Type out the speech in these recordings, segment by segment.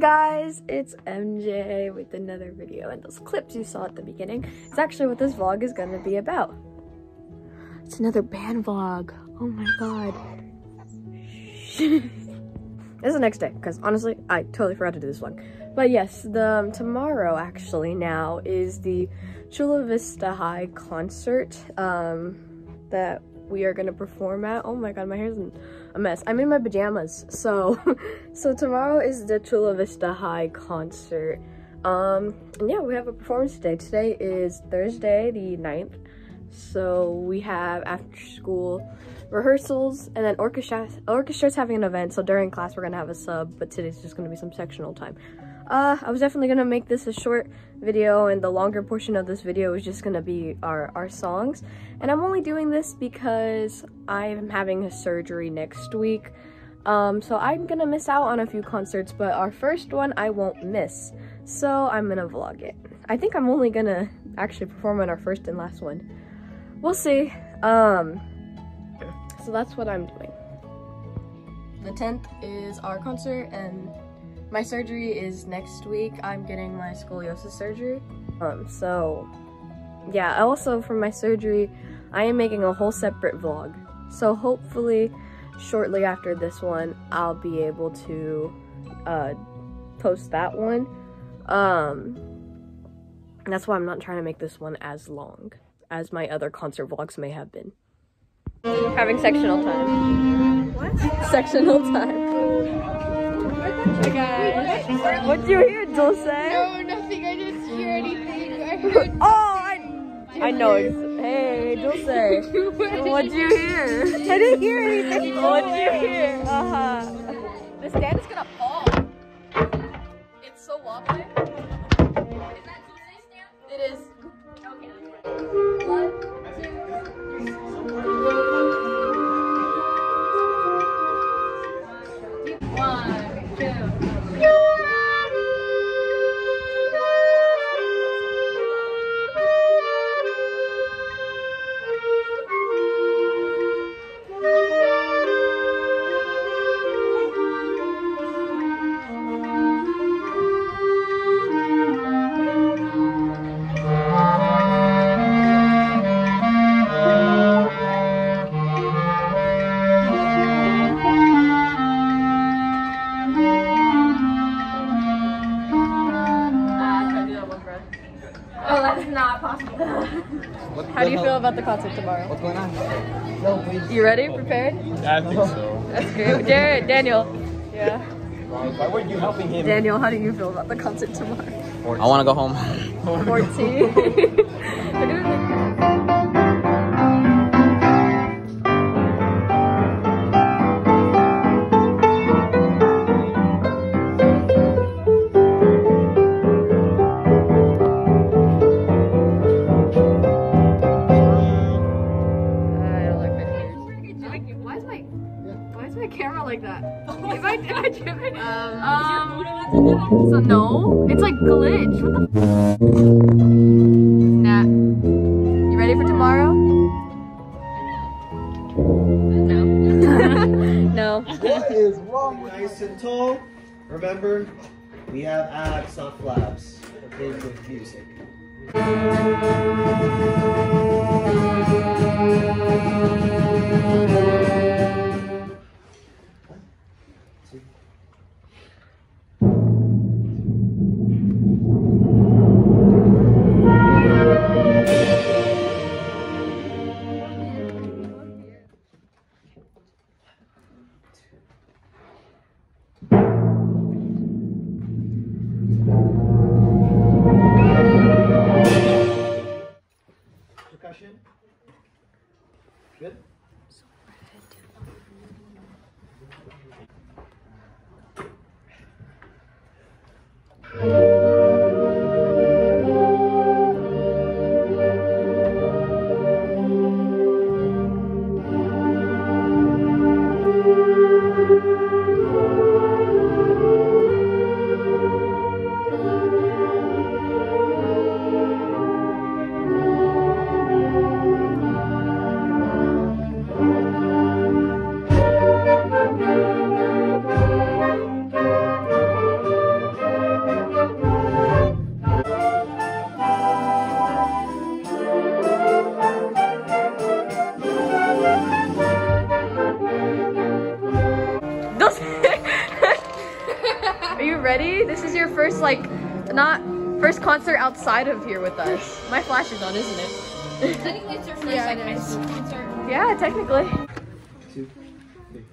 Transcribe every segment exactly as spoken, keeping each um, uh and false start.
guys, it's M J with another video, and those clips you saw at the beginning is actually what this vlog is gonna be about. It's another band vlog. Oh my god. This is the next day, because honestly, I totally forgot to do this one. But yes, the um, tomorrow actually now is the Chula Vista High concert um, that we are gonna perform at. Oh my god, my hair's a mess. I'm in my pajamas. So, so tomorrow is the Chula Vista High concert. Um, and yeah, we have a performance today. Today is Thursday, the ninth. So we have after school rehearsals, and then orchestra orchestra's having an event. So during class we're gonna have a sub, but today's just gonna be some sectional time. Uh, I was definitely gonna make this a short video, and the longer portion of this video is just gonna be our, our songs. And I'm only doing this because I'm having a surgery next week. Um, so I'm gonna miss out on a few concerts, but our first one I won't miss. So I'm gonna vlog it. I think I'm only gonna actually perform on our first and last one. We'll see. Um, so that's what I'm doing. The tenth is our concert, and my surgery is next week. I'm getting my scoliosis surgery. Um, so yeah, also for my surgery, I am making a whole separate vlog. So hopefully shortly after this one, I'll be able to uh, post that one. Um, that's why I'm not trying to make this one as long as my other concert vlogs may have been. Having sectional time. What? Sectional time. Hey guys. What'd you hear, Dulce? No, nothing. I didn't hear anything. I heard. Oh, I, I know. Hey, Dulce. What'd you hear? I didn't hear anything. What'd you hear? Uh huh. The stand is gonna fall. It's so wobbly. Is that Dulce's stand? It is. Okay. One, two, three. One, two. Oh, that's not possible. How do you feel about the concert tomorrow? What's going on? No, please. You ready? Prepared? I think so. That's great. Jared, Daniel. Yeah. Why weren't you helping him? Daniel, how do you feel about the concert tomorrow? I want to go home. fourteen. Camera like that. If I, if I do it, um, um so no, it's like glitch. What the Nah. You ready for tomorrow? No. No. What is wrong with nice and tall? Remember, we have abs, not flaps. Okay, with music. Percussion. Good. ready? This is your first, like, not first concert outside of here with us. My flash is on, isn't it? Technically, it's your first Yeah, like it high is. school concert. Yeah, technically. Two, three.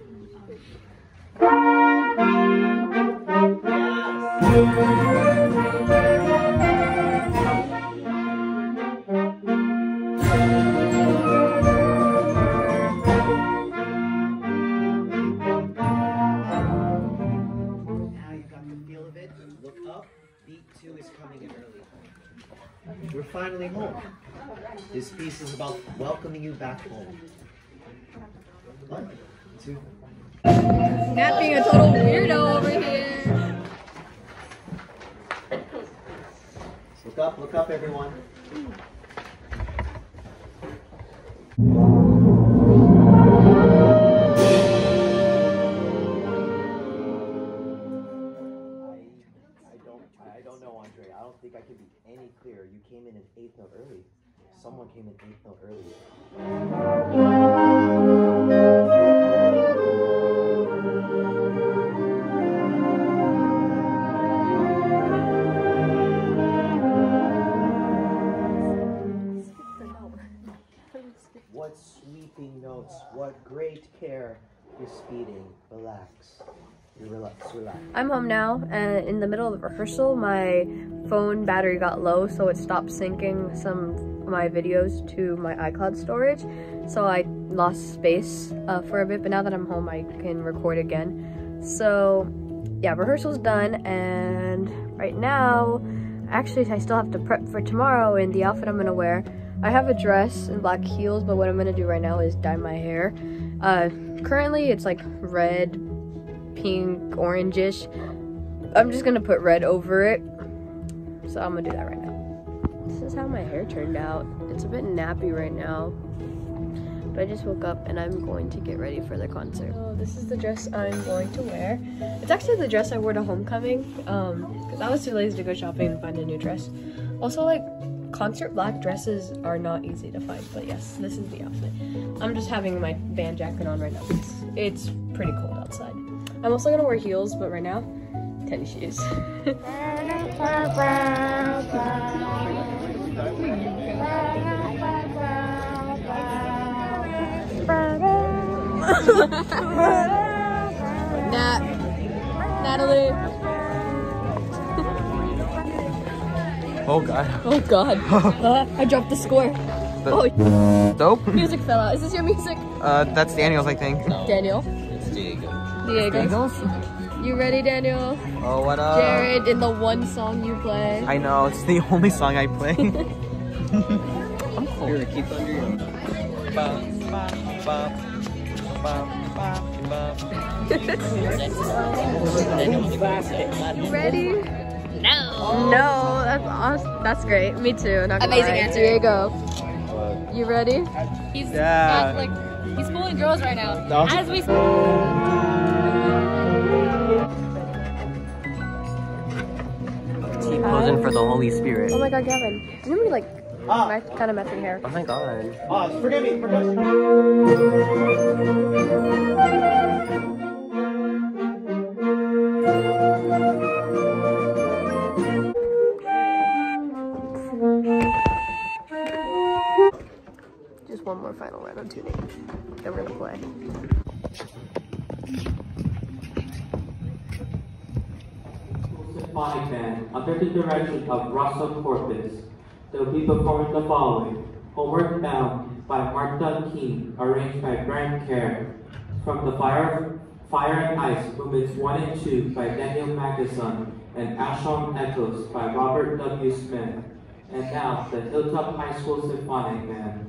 Now you got the feel of it. Look up. Beat two is coming in early. We're finally home. This piece is about welcoming you back home. One, two. Nat being a total weirdo over here. Look up, look up, everyone. I don't know, Andre. I don't think I can be any clearer. You came in an eighth note early. Someone came in eighth note early. What sweeping notes, what great care. You're speeding. Relax. You relax, relax. I'm home now, and in the middle of rehearsal, my phone battery got low, so it stopped syncing some of my videos to my iCloud storage. So I lost space uh, for a bit, but now that I'm home, I can record again. So yeah, rehearsal's done, and right now, actually, I still have to prep for tomorrow in the outfit I'm gonna wear. I have a dress and black heels, but what I'm gonna do right now is dye my hair. Uh, currently, it's like red, pink, orangish. I'm just gonna put red over it. So I'm gonna do that right now. This is how my hair turned out. It's a bit nappy right now. But I just woke up and I'm going to get ready for the concert. So this is the dress I'm going to wear. It's actually the dress I wore to homecoming. Um, because I was too lazy to go shopping and find a new dress. Also, like, concert black dresses are not easy to find, but yes, this is the outfit. I'm just having my band jacket on right now because it's pretty cold outside. I'm also gonna wear heels, but right now, tennis shoes. Nat, Natalie. Oh god. Oh god. uh, I dropped the score. The, oh, dope? music fell out. Is this your music? Uh, that's Daniel's, I think. Daniel. It's Diego. Diego. Daniel's? You ready, Daniel? Oh, what up? Jared, in the one song you play. I know, it's the only song I play. I'm cool. Here, keep under your... Ba, ba, ba, ba, ba, ba. Ready? No. No, that's awesome. That's great. Me too. Not gonna Amazing lie. answer. Here you go. You ready? He's Yeah. got, like he's fooling girls right now. No. As we Posing for the Holy Spirit. Oh my god, Gavin. Didn't we like Ah. kind of messy hair? Oh my god. Ah, forgive me, forgive me. Just one more final round of tuning. Then we're gonna play. Symphonic Band, under the direction of Russell Corpus. They'll be performing the following: Homeward Bound by Martha King, arranged by Brian Kerr. From the Fire, Fire and Ice, Movements one and two by Daniel Matheson, and Ashon Echoes by Robert W. Smith. And now, the Hilltop High School Symphonic Band.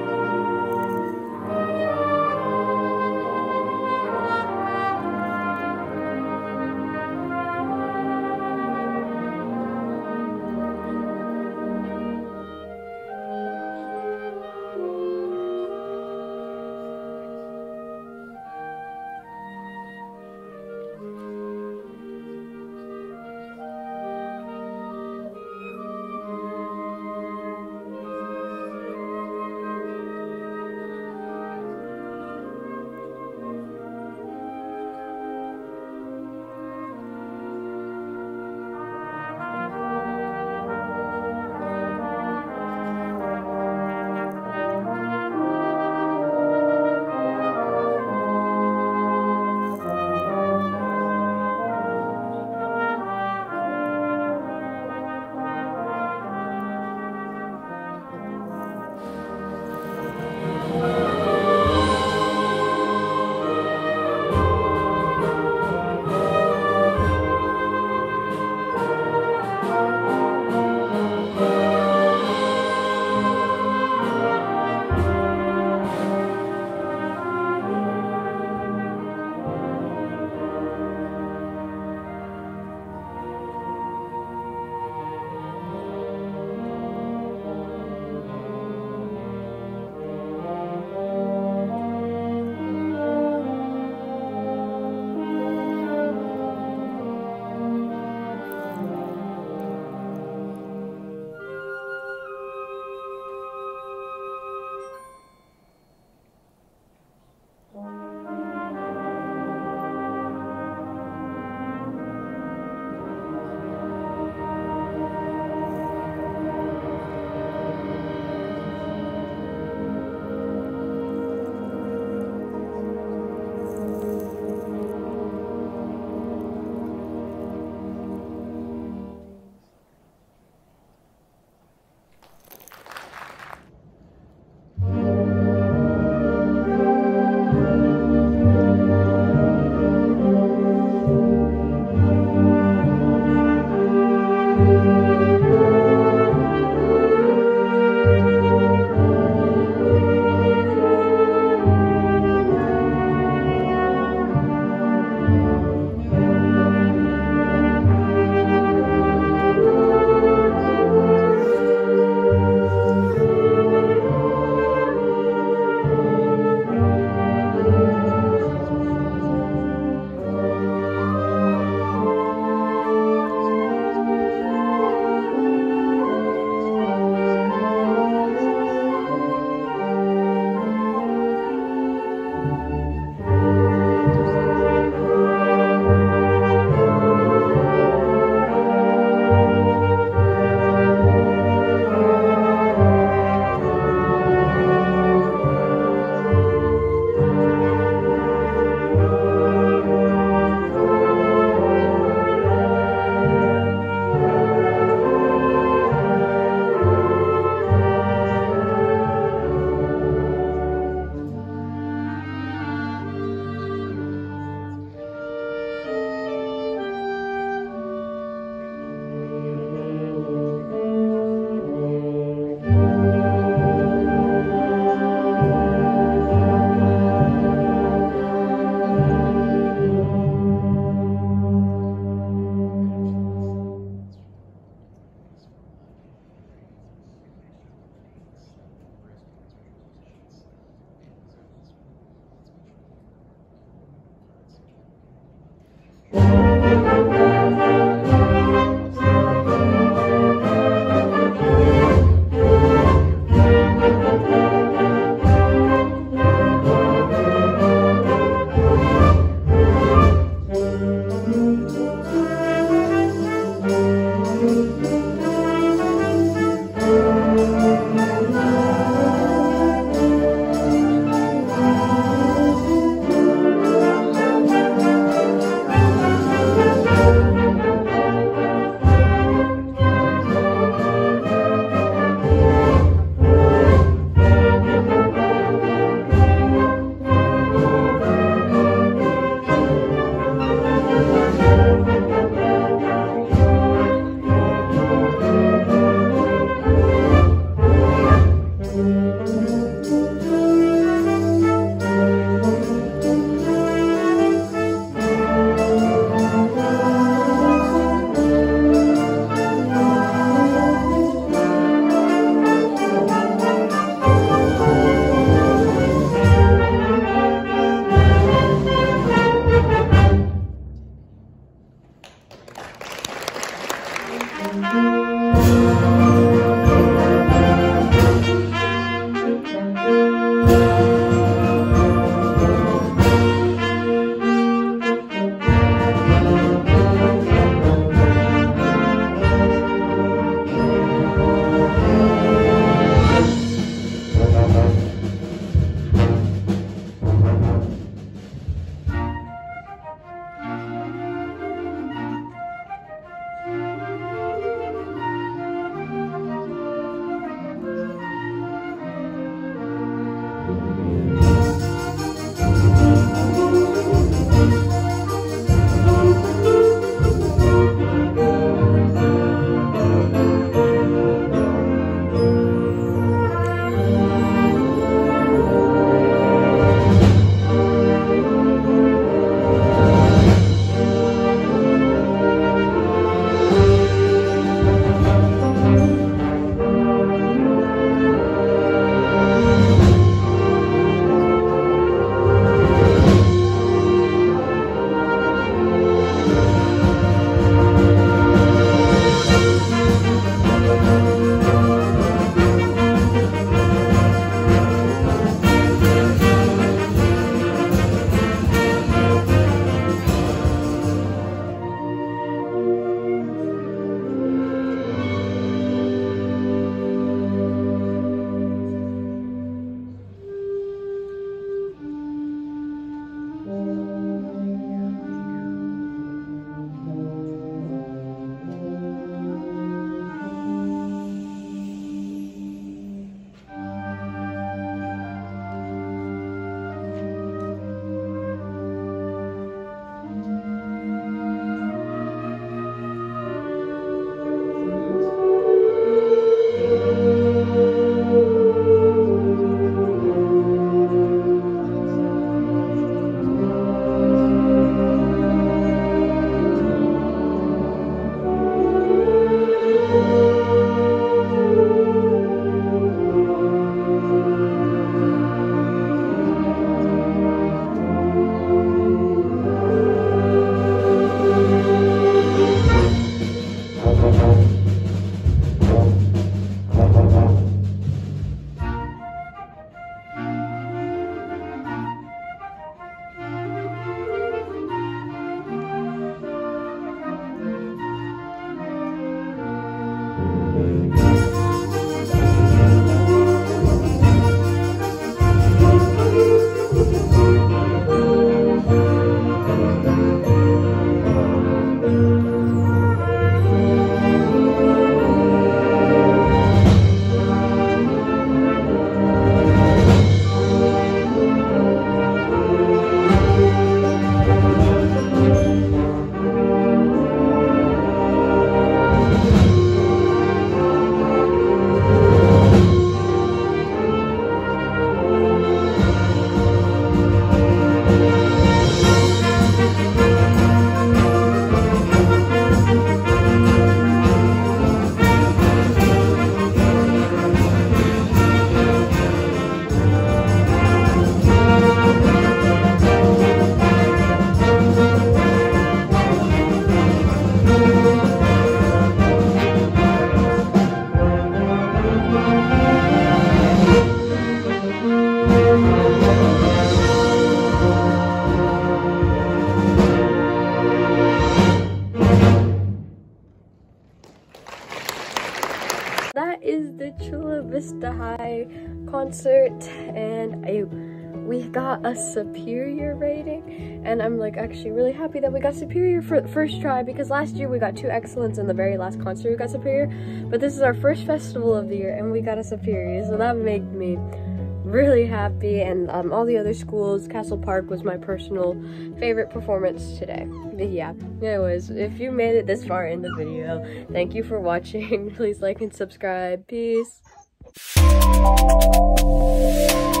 That is the Chula Vista High concert, and I we got a superior rating, and I'm like actually really happy that we got superior for the first try, because last year we got two excellence and the very last concert we got superior, but this is our first festival of the year and we got a superior, so that made me really happy. And um, all the other schools, Castle Park was my personal favorite performance today. But yeah, anyways, if you made it this far in the video, thank you for watching. Please like and subscribe. Peace.